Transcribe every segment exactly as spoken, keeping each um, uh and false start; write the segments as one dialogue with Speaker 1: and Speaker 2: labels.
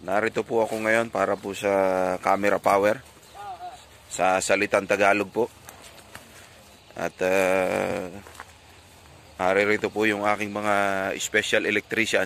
Speaker 1: Narito po ako ngayon para po sa camera power sa salitang Tagalog po. At uh, naririto po yung aking mga special electrician.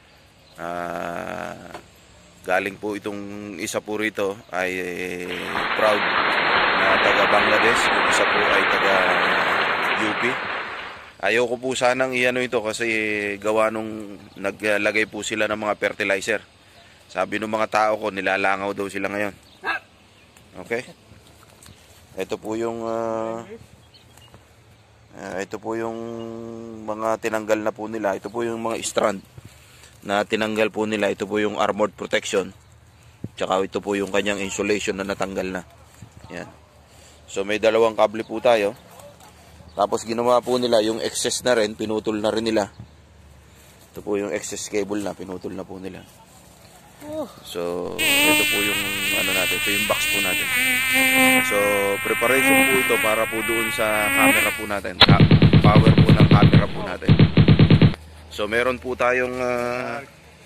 Speaker 1: Uh, galing po itong isa po rito ay proud na taga Bangladesh. Yung isa po ay taga U P. Ayoko po sanang iano ito kasi gawa nung naglagay po sila ng mga fertilizer. Sabi ng mga tao ko, nilalangaw daw sila ngayon. Okay? Ito po yung uh, uh, ito po yung mga tinanggal na po nila. Ito po yung mga strand na tinanggal po nila. Ito po yung armored protection. Tsaka ito po yung kanyang insulation na natanggal na. Yan. So may dalawang kable po tayo. Tapos ginawa po nila yung excess na rin, pinutol na rin nila. Ito po yung excess cable na, pinutol na po nila. So, ito po yung ano natin, ito yung box po natin. So, preparation po ito para po doon sa camera po natin. Power po ng camera po natin. So, meron po tayong uh,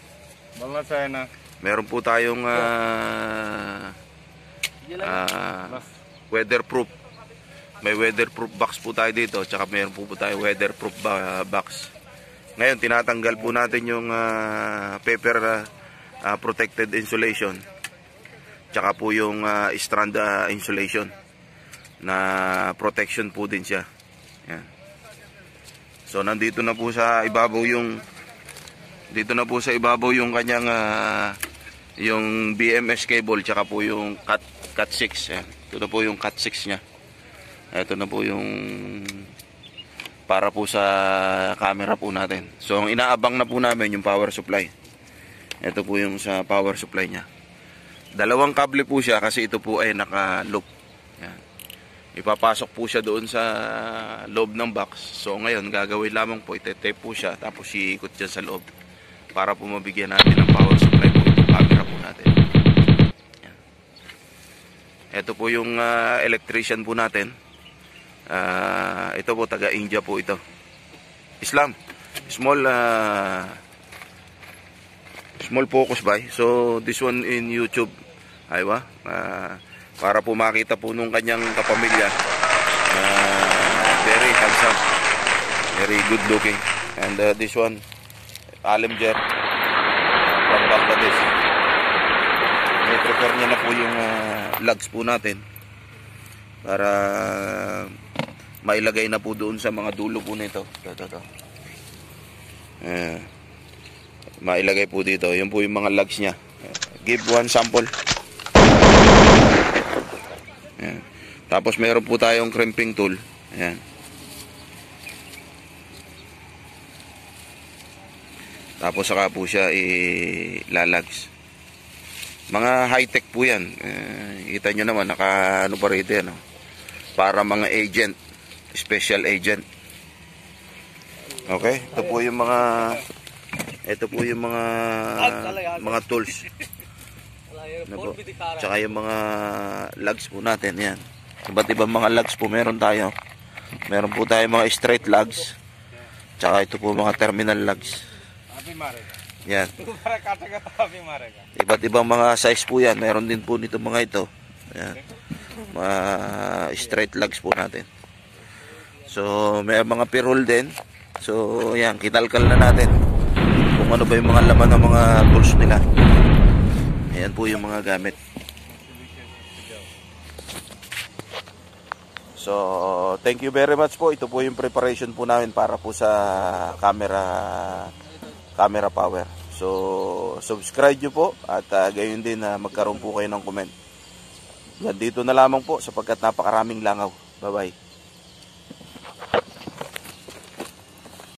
Speaker 1: meron po tayong uh, uh, weatherproof. May weatherproof box po tayo dito, tsaka meron po po tayo weatherproof box. Ngayon, tinatanggal po natin yung uh, paper uh, Uh, protected insulation tsaka po yung uh, strand uh, insulation na protection po din siya. Yan. So nandito na po sa ibabaw yung dito na po sa ibabaw yung kanyang uh, yung B M S cable tsaka po yung cat cat six. Yan. Ito na po yung cat six nya. Ito na po yung para po sa camera po natin. So ang inaabang na po namin yung power supply. Ito po yung sa power supply niya. Dalawang kable po siya kasi ito po ay naka-loop. Yan. Ipapasok po siya doon sa loob ng box. So ngayon gagawin lamang po, ite-tape po siya tapos iikot dyan sa loob para po mabigyan natin ng power supply po itong camera po natin. Yan. Ito po yung uh, electrician po natin. Uh, ito po taga India po ito. Islam. Small uh, Small focus by. So this one in YouTube. Aywa. Uh, para po makita po nung kanyang kapamilya. Uh, very handsome. Very good looking. And uh, this one Alimjer uh, from Bangladesh. May prepare niya na po yung uh, lugs po natin. Para uh, mailagay na po doon sa mga dulo po nito. Ito, ito, ito. Uh, mailagay po dito. Yun po yung mga lugs nya. Give one sample. Ayan. Tapos meron po tayong crimping tool. Ayan. Tapos saka po siya ilalags. Mga high-tech po yan. Eh, kita nyo naman, naka ano pa rito yan. Oh. Para mga agent. Special agent. Okay? Ito po yung mga ito po yung mga mga tools. Ano po? Tsaka yung mga lugs po natin. Yan. Iba't ibang mga lugs po meron tayo. Meron po tayo mga straight lugs. Tsaka ito po mga terminal lugs. Yan. Iba't ibang mga size po yan. Meron din po nito mga ito. Yan. Mga straight lugs po natin. So may mga pirul din. So yan, kinalkal na natin kung ano ba yung mga laman ng mga tools nila. Ayan po yung mga gamit. So thank you very much po. Ito po yung preparation po namin para po sa camera camera power. So subscribe nyo po at uh, gayon din na uh, magkaroon po kayo ng comment. Yan, dito na lamang po sapagkat napakaraming langaw. Bye bye.